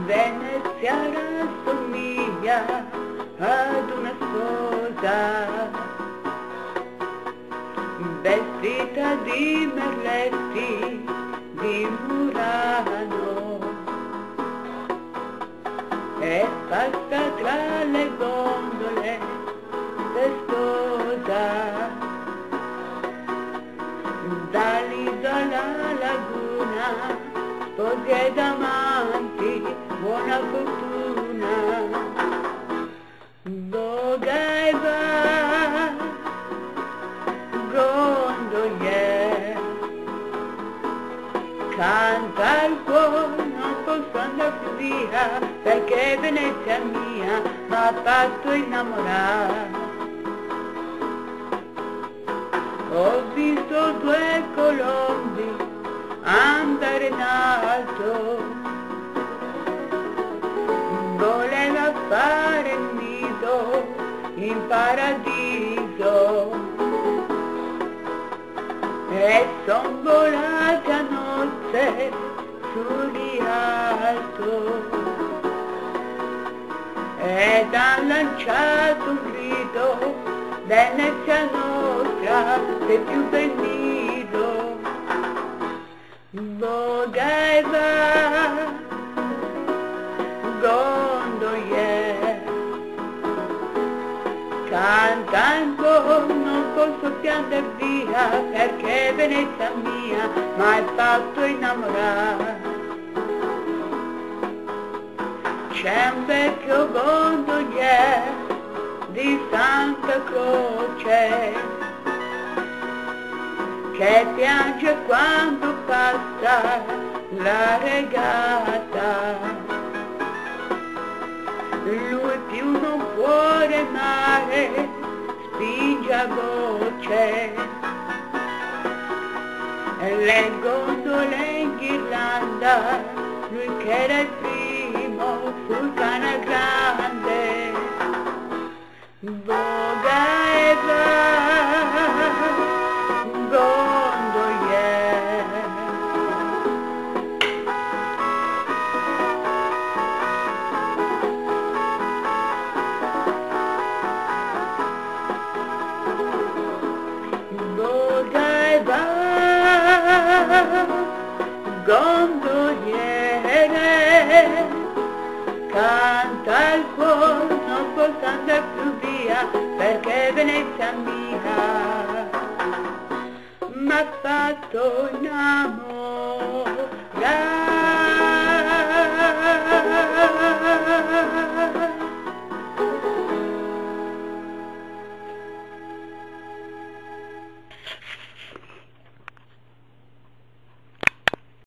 Venezia rassomiglia ad una sposa vestita di merletti di Murano e passa tra le gondole festosa dall'isola alla laguna, sposi ed amanti, buona fortuna. Voga e va, gondolier, canta il cuore, non posso andare più via, perché Venezia mia m'ha fatto innamorare. Ho visto due colombi andare in alto, voleva fare il nido in paradiso e son volati a nozze sul rialto ed han lanciato un grido: Venezia nostra, sei più bel nido. Voga e va, gondolier, canta ancora, non posso piangere via, perché Venezia mia m'hai fatto innamorare. C'è un vecchio gondolier di Santa Croce che piange quando passa la regata. Lui più non può remare, spinge a voce e le gondole in ghirlanda, lui che era il primo sul canal grande. Voga e va, gondolier. Voga e va, gondoliere, canta il cuore, non posso andare più via, perché Venezia mia